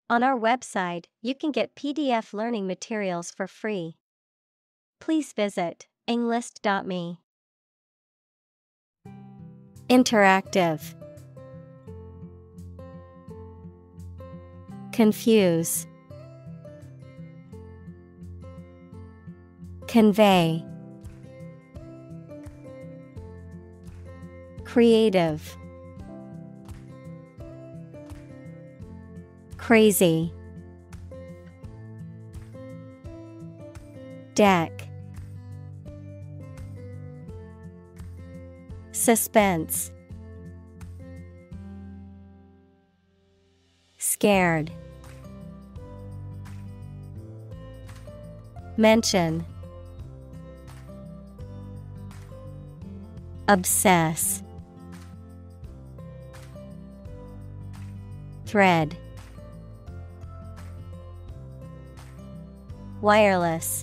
On our website, you can get PDF learning materials for free. Please visit englist.me. Interactive. Confuse. Convey. Creative. Crazy. Deck. Suspense. Scared. Mention. Obsess. Thread. Wireless.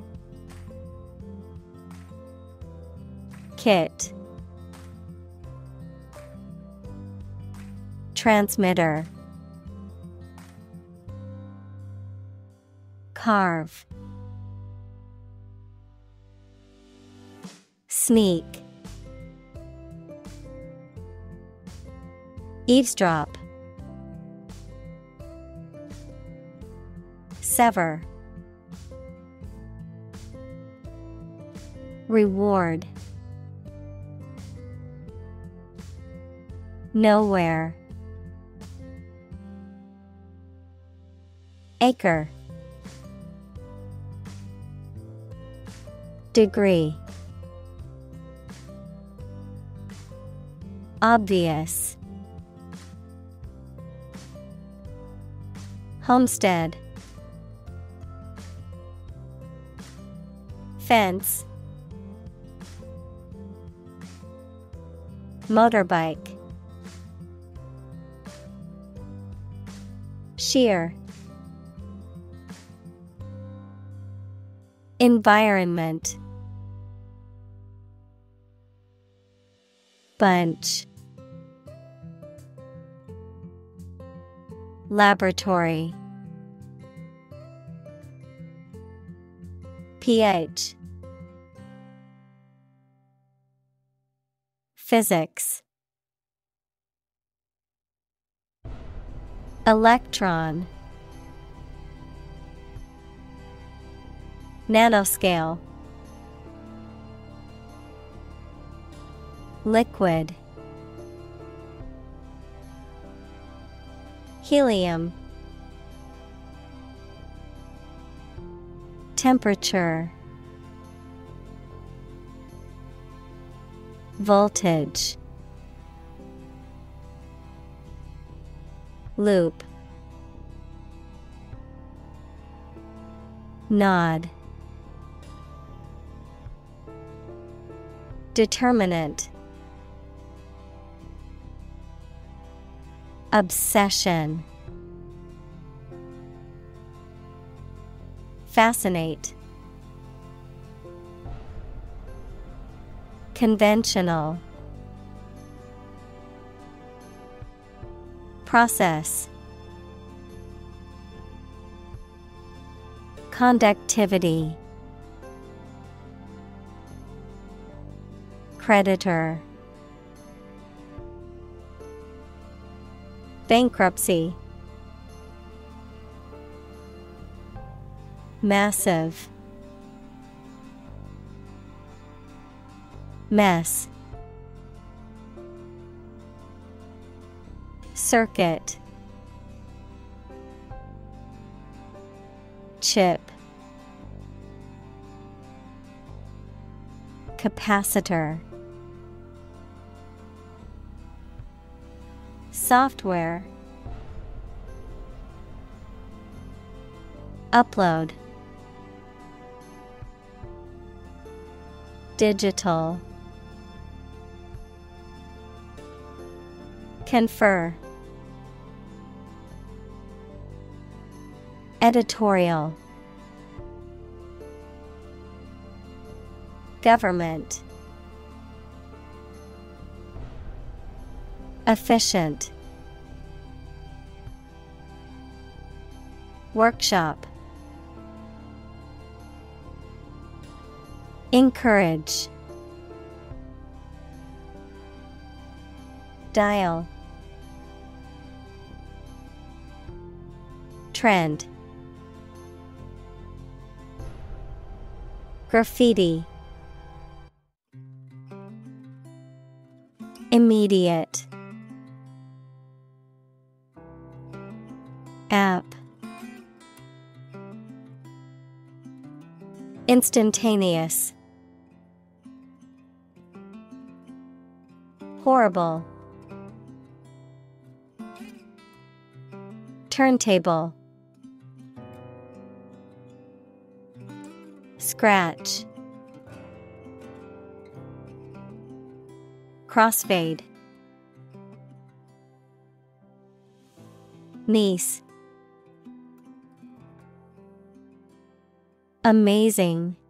Kit. Transmitter. Carve. Sneak. Eavesdrop. Sever. Reward. Nowhere. Acre. Degree. Obvious. Homestead. Fence. Motorbike. Shear. Environment. Bunch. Laboratory. pH. Physics. Electron. Nanoscale. Liquid. Helium. Temperature. Voltage. Loop. Nod. Determinant. Obsession. Fascinate. Conventional. Process. Conductivity. Creditor. Bankruptcy. Massive. Mess. Circuit. Chip. Capacitor. Software. Upload. Digital. Confer. Editorial. Government. Efficient. Workshop. Encourage. Dial. Trend. Graffiti. Immediate. App. Instantaneous. Horrible. Turntable. Scratch. Crossfade. Niece. Amazing.